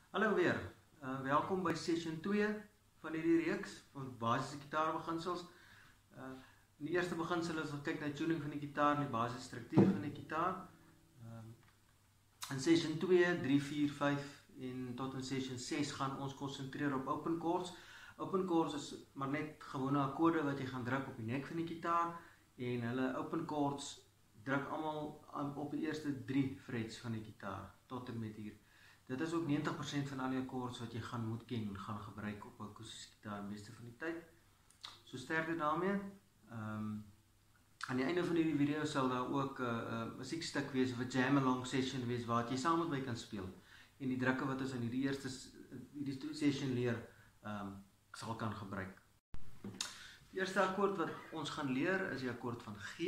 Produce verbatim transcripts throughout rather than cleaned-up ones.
Hallo weer, uh, welkom by session twee van hierdie reeks van basiese gitaarbeginsels. Uh, in die eerste beginsel is ons kyk na tuning van die gitaar en die basiese struktuur van die gitaar. Uh, in session twee, drie, vier, vyf en tot in session ses gaan ons konsentreer op open chords. Open chords is maar net gewone akkoorde wat jy gaan druk op die nek van die gitaar en hulle open chords druk allemaal op die eerste drie frets van die gitaar tot en met hier. Dit is ook negentig persent van al die akkoords wat jy gaan moet ken en gaan gebruik op 'n akoestiese gitaar meeste van die tyd. So sterkte daarmee. Um, aan die einde van hierdie video sal daar ook 'n uh, uh, musiekstuk wees of 'n jam-along session wees waar jy saam met my kan speel. En die drukke wat ons in hierdie eerste hierdie session leer, um, sal kan gebruik. Die eerste akkoord wat ons gaan leer is die akkoord van G.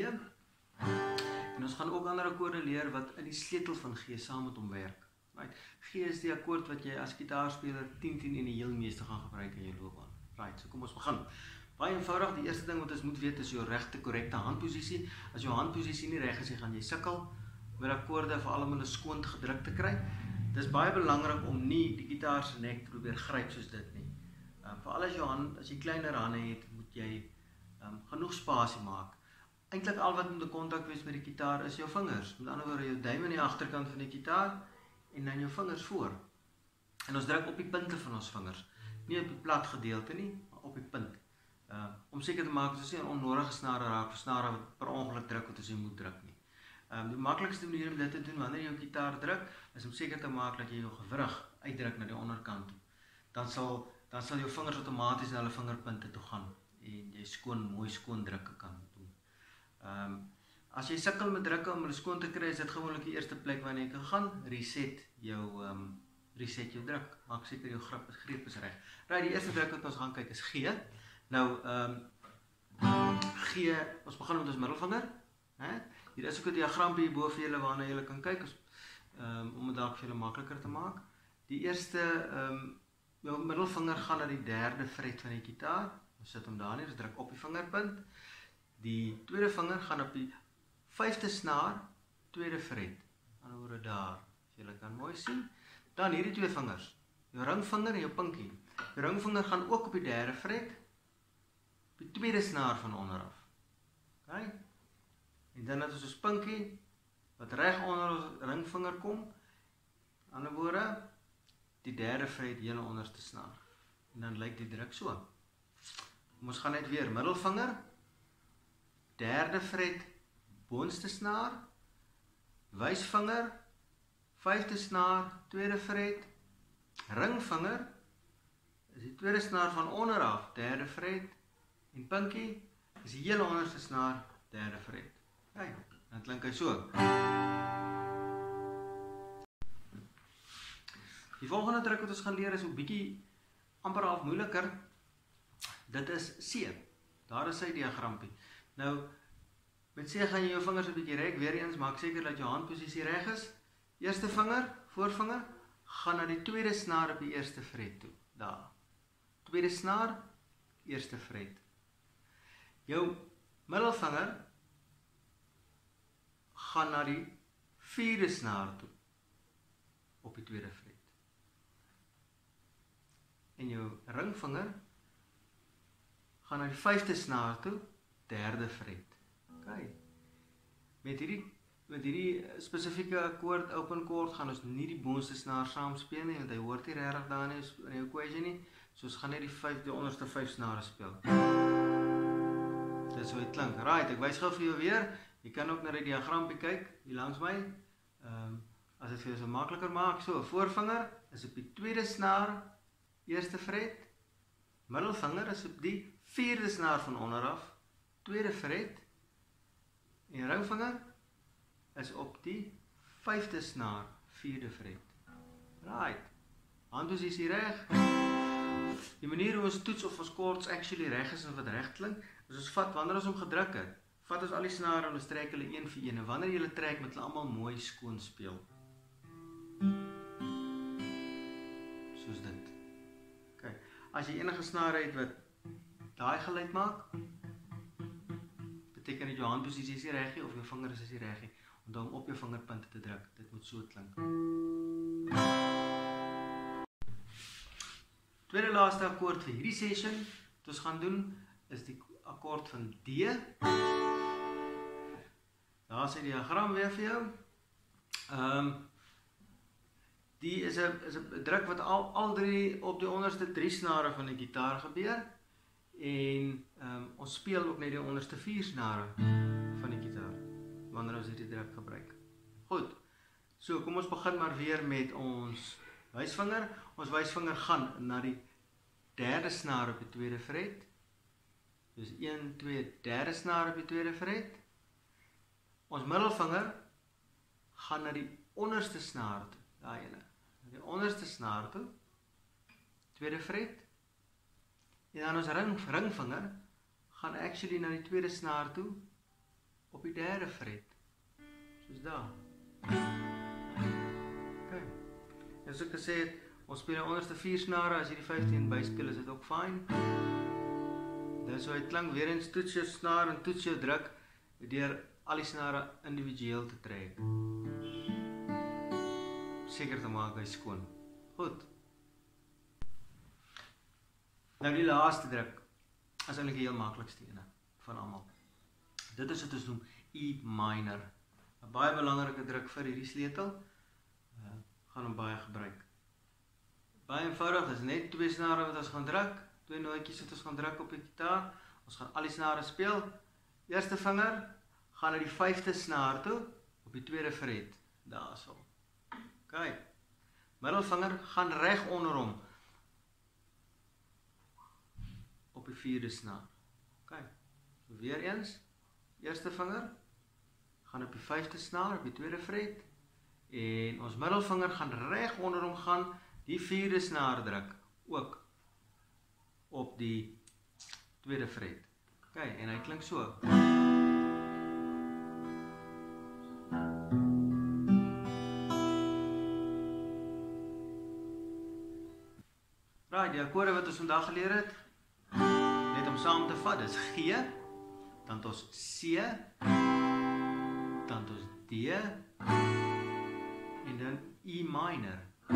En ons gaan ook ander akkoorde leer wat in die sleutel van G saam met hom werk. Right. G is die akkoord wat jy as gitaarspeler tien tien en die heel meeste gaan gebruik in jou loopbaan. Right, so kom ons begin. Baie eenvoudig, die eerste ding wat ons moet weet is jou regte korrekte handposisie. As jou handposisie nie reg is, gaan jy sukkel met akkoorde veral om hulle skoon gedruk te kry. Dit is baie belangrik om nie die gitaar se nek te probeer gryp soos dit nie. Um, veral as jou hand, as jy kleiner hande het, moet jy um, genoeg spasie maak. Eintlik al wat moet 'n kontak wees met die gitaar is jou vingers. Met ander woorde, jou duim aan die agterkant van die gitaar en dan jou vingers voor. En ons druk op die punte van ons vingers. Nie op die plat gedeelte nie, maar op die punt. Uh, om seker te maak, dat ons nie 'n onnodige snare raak, of snare wat per ongeluk druk wat ons nie moet druk nie. Um, die maklikste manier om dit te doen, wanneer jy jou gitaar druk, is om seker te maak dat jy jou gewrig uitdruk na die onderkant toe. Dan sal, dan sal jou vingers outomaties na hulle vingerpunte toe gaan, en jy skoon, mooi skoon drukke kan doen. Um, As jy sukkel met drukke om hulle skoon te kry, is dit gewoonlik die eerste plek wanneer jy kan gaan, reset jou, um, reset jou druk. Maak seker jou grip, greep is reg. Right, die eerste druk wat ons gaan kyk is G. Nou, um, G, ons begin met ons middelvinger. He? Hier is ook 'n diagrampie hier bo vir julle waarna julle kan kyk, um, om dit dalk vir julle makliker te maak. Die eerste, um, jou middelvinger gaan na die derde fret van die gitaar. Ons sit hom daar neer, ons druk op die vingerpunt. Die tweede vinger gaan op die vyfde snaar, tweede fret, aan oor daar, as julle kan mooi sien. Dan hierdie twee vingers, jou ringvinger en jou pinkie. Jou ringvinger gaan ook op die derde fret, op die tweede snaar van onderaf. Okay? En dan het ons ons pinkie, wat reg onder ons ringvinger kom, aan die woorde, die derde fret, hele onderste snaar. En dan lyk die druk so. Ons gaan net weer, middelvinger, derde fret, boonste snaar, wysvinger, vyfde snaar, tweede fret, ringvinger, is die tweede snaar van onderaf, derde fret, en pinkie, is die hele onderste snaar, derde fret. Kijk, dan klink hy so. Die volgende druk wat ons gaan leer is 'n bietjie amper half moeiliker. Dit is C. Daar is sy diagrampie. Nou, met C gaan jy jou vingers 'n bietjie rek, weer eens, maak seker dat jou handposisie reg is. Eerste vinger, voorvinger, gaan na die tweede snaar op die eerste fret toe. Daar. Tweede snaar, eerste fret. Jou middelvinger gaan na die vierde snaar toe, op die tweede fret. En jou ringvinger gaan na die vyfde snaar toe, derde fret. Okay. Met hierdie, met hierdie spesifieke akkoord, open chord, gaan ons nie die boonste snaar saam speel nie, want hy hoort nie regtig daar nie, in die equation nie, so ons gaan net die, vijf, die onderste vyf snare speel. Dit is hoe het klink. Right, ek wys gou vir jou weer, jy kan ook na die diagrampie kyk, hier langs my, um, as dit vir jou so makliker maak, so, voorvinger is op die tweede snaar, eerste fret, middelvinger is op die vierde snaar van onderaf, tweede fret, en ringvinger is op die vyfde snaar, vierde fret. Right. Handposisie reg. Die manier hoe ons toets of ons chords actually reg is en wat reg klink, is ons vat, wanneer ons hom gedruk het, vat ons al die snare en ons trek hulle een vir een, en wanneer jy hulle trek, moet hulle allemaal mooi skoon speel. Soos dit. Okay. As jy enige snare het wat daai geluid maak, beteken dat jou handposisie is nie reg nie, of jou vinger is nie reg nie, om dan op jou vingerpunte te druk. Dit moet so klink. tweede laaste akkoord vir hierdie session wat ons gaan doen is die akkoord van D. Daar is die diagram weer vir jou. Um, die is 'n is 'n druk wat al al drie op die onderste drie snare van die gitaar gebeur en um, ons speel ook net die onderste vier snare van die gitaar wanneer ons hierdie druk gebruik. Goed. So kom ons begin maar weer met ons wysvinger. Ons wysvinger gaan na die derde snaar op die tweede fret. Dus een, twee, derde snaar op die tweede fret. Ons middelvinger gaan na die onderste snaar toe. Daai ene. Die onderste snaar toe. Tweede fret. En dan ons ring, ringvinger gaan actually na die tweede snaar toe op die derde fret. Soos daar. Okay. En soos ek gesê het, ons speel die onderste vier snare, as jy die vyftien byspeel is dit ook fyn. Dis so, het klink weer eens toets jou snaar en toets jou druk deur al die snare individueel te trek. Seker te maak hy skoon. Goed. Nou die laaste druk is eintlik die heel maklikste ene van almal. Dit is wat ons noem E minor. 'n Baie belangrike druk vir hierdie sleutel. Uh, gaan hom baie gebruik. Baie eenvoudig, dis net twee snare wat ons gaan druk, twee nootjies wat ons gaan druk op die gitaar. Ons gaan al die snare speel. Eerste vinger gaan na die vyfde snaar toe op die tweede fret. Daarso. OK. Middelvinger gaan reg onder hom op die vierde snaar. OK. So weer eens. Eerste vinger gaan op die vyfde snaar op die tweede fret en ons middelvinger gaan reg onder hom gaan die vierde snaar druk ook op die tweede fret. OK, en hy klink so. Right, die akkoorde wat ons vandag geleer het, net om saam te vat, dis G, dan het ons C, dan het ons D en dan E minor.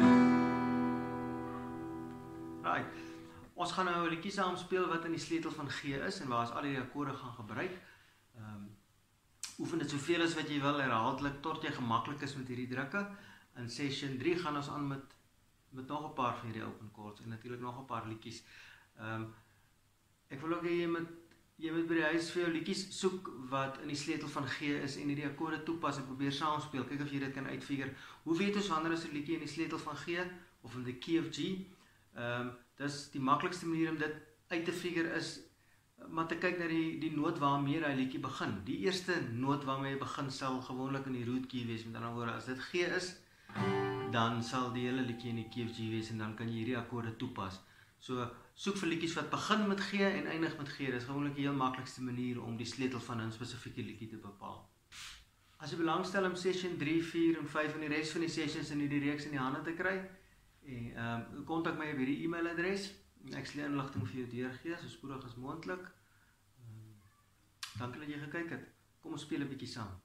Right, ons gaan nou 'n liedjie saam speel wat in die sleutel van G is en waar ons al die akkoorde gaan gebruik. Um, oefen dit soveel as wat jy wil, herhaaldelik tot jy gemaklik is met hierdie drukke. In session drie gaan ons aan met met nog 'n paar van hierdie open chords en natuurlik nog 'n paar liedjies. Um, ek wil ook hê jy moet jy moet by die huis vir jou liedjies soek wat in die sleutel van G is en hierdie akkoorde toepas en probeer saam speel. Kyk of jy dit kan uitfigure. Hoe weet ons wanneer is 'n liedjie in die sleutel van G of in die key of G? Um, dis die maklikste manier om dit uit te figure is maar te kyk na die die noot waarmee hy liedjie begin. Die eerste noot waarmee hy begin sal gewoonlik in die root key wees. Met ander woorde, as dit G is, dan sal die hele liedjie in die key of G wees en dan kan jy hierdie akkoorde toepas. So soek vir liedjies wat begin met G en eindig met G. Dit is gewoonlik die heel maklikste manier om die sleutel van 'n spesifieke liedjie te bepaal. As jy belangstel om session drie, vier en vyf en die res van die sessions in hierdie reeks in die hande te kry, en um, kontak my op hierdie e-mailadres. Ek sal die inligting vir jou deurgee so spoedig as moontlik. Um, dankie dat jy gekyk het. Kom ons speel 'n bietjie saam.